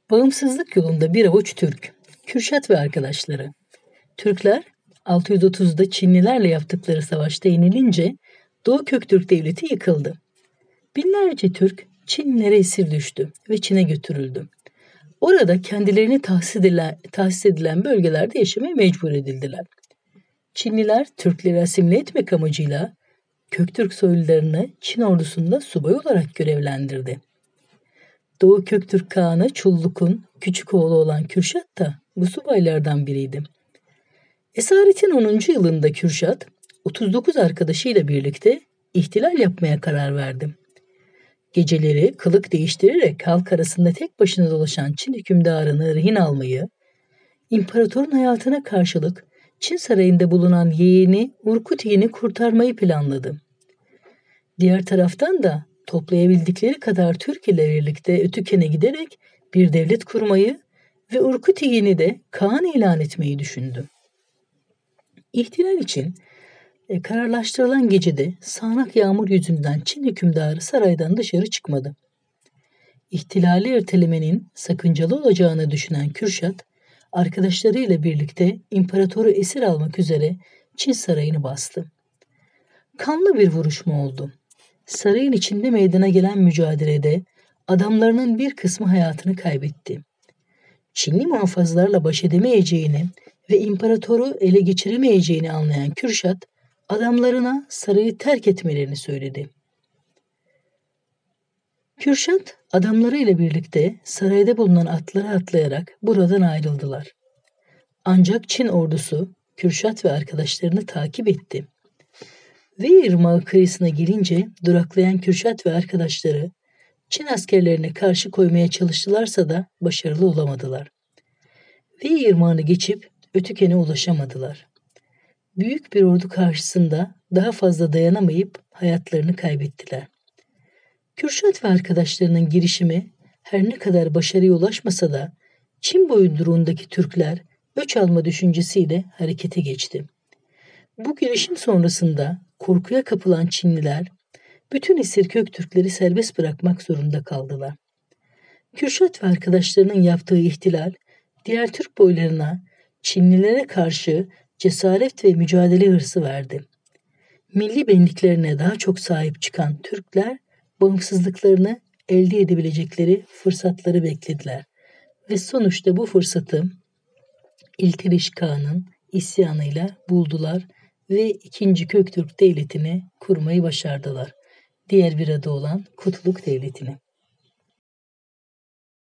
Bağımsızlık yolunda bir avuç Türk, Kürşat ve arkadaşları. Türkler 630'da Çinlilerle yaptıkları savaşta yenilince Doğu Köktürk Devleti yıkıldı. Binlerce Türk Çinlilere esir düştü ve Çin'e götürüldü. Orada kendilerini tahsis edilen bölgelerde yaşamaya mecbur edildiler. Çinliler Türkleri asimile etmek amacıyla Köktürk soylularını Çin ordusunda subay olarak görevlendirdi. Doğu Köktürk Kağanı Çulluk'un küçük oğlu olan Kürşat da bu subaylardan biriydi. Esaretin 10. yılında Kürşat 39 arkadaşıyla birlikte ihtilal yapmaya karar verdi. Geceleri kılık değiştirerek halk arasında tek başına dolaşan Çin hükümdarını rehin almayı, imparatorun hayatına karşılık Çin sarayında bulunan yeğeni Urkuti'yi kurtarmayı planladı. Diğer taraftan da toplayabildikleri kadar Türk ile birlikte Ötüken'e giderek bir devlet kurmayı ve Urkuti'yi de Kağan ilan etmeyi düşündü. İhtilal için kararlaştırılan gecede sağanak yağmur yüzünden Çin hükümdarı saraydan dışarı çıkmadı. İhtilali ertelemenin sakıncalı olacağını düşünen Kürşat, arkadaşlarıyla birlikte imparatoru esir almak üzere Çin sarayını bastı. Kanlı bir vuruşma oldu. Sarayın içinde meydana gelen mücadelede adamlarının bir kısmı hayatını kaybetti. Çinli muhafızlarla baş edemeyeceğini ve imparatoru ele geçiremeyeceğini anlayan Kürşat, adamlarına sarayı terk etmelerini söyledi. Kürşat, adamlarıyla birlikte sarayda bulunan atlara atlayarak buradan ayrıldılar. Ancak Çin ordusu Kürşat ve arkadaşlarını takip etti. Ve Irmağı kıyısına gelince duraklayan Kürşat ve arkadaşları Çin askerlerine karşı koymaya çalıştılarsa da başarılı olamadılar. Ve Irmağı'nı geçip Ötüken'e ulaşamadılar. Büyük bir ordu karşısında daha fazla dayanamayıp hayatlarını kaybettiler. Kürşat ve arkadaşlarının girişimi her ne kadar başarıya ulaşmasa da Çin boyunduruğundaki Türkler öç alma düşüncesiyle harekete geçti. Bu girişim sonrasında korkuya kapılan Çinliler bütün esir Köktürkleri serbest bırakmak zorunda kaldılar. Kürşat ve arkadaşlarının yaptığı ihtilal diğer Türk boylarına Çinlilere karşı cesaret ve mücadele hırsı verdi. Milli benliklerine daha çok sahip çıkan Türkler bağımsızlıklarını elde edebilecekleri fırsatları beklediler ve sonuçta bu fırsatı İlteriş Kağan'ın isyanıyla buldular ve 2. Köktürk Devleti'ni kurmayı başardılar. Diğer bir adı olan Kutluk Devleti'ni.